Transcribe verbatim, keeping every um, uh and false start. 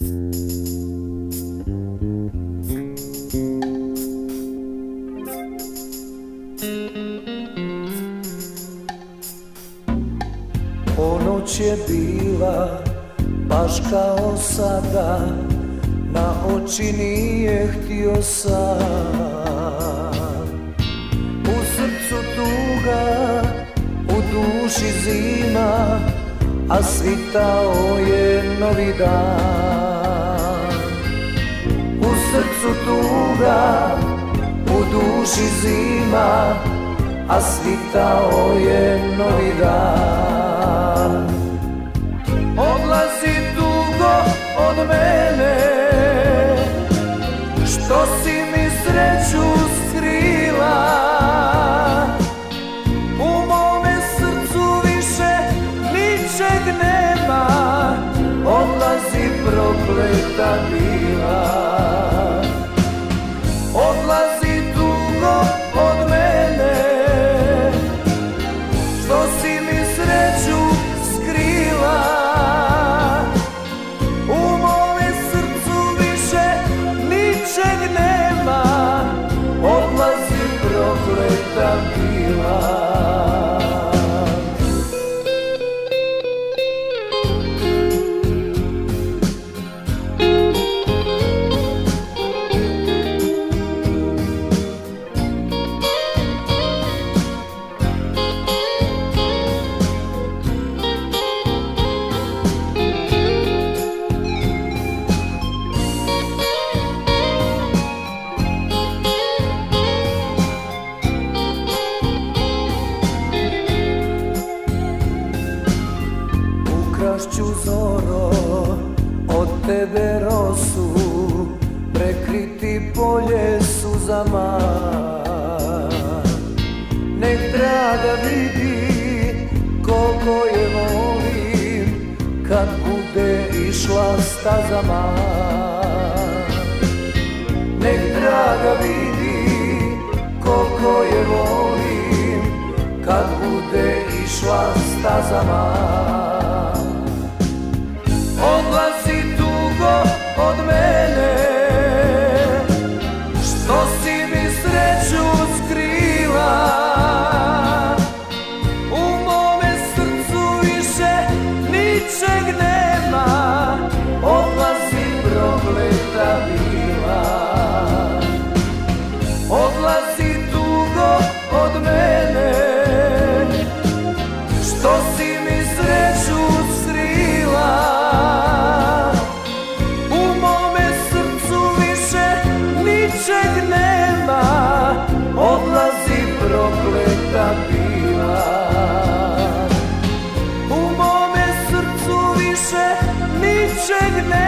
Ponoć je bila baš kao sada, na oči nije htio san. U srcu tuga, u duši zima, a svitao je novi dan. U srcu tuga, u duši zima, a svitao je novi dan. Odlazi dugo od mene, što si mi sreću skrila. U mome srcu više ničeg nema, odlazi prokleta bila. Odlazi dugo od mene, što si mi sreću skrila. U mome srcu više ničeg nema, odlazi prokleta bila. Ukrašću zoro od tebe rosu, prekriti polje suzama. Nek draga vidi koliko je volim, kad bude išla stazama. Nek draga vidi koliko je volim, kad bude išla stazama. Odlazi dugo od mene, što si mi sreću skrila. U mome srcu više ničeg nema, odlazi prokleta bila. Odlazi dugo od mene, što si mi sreću skrila. Ničeg nema, odlazi prokleta bila. U mome srcu više ničeg nema.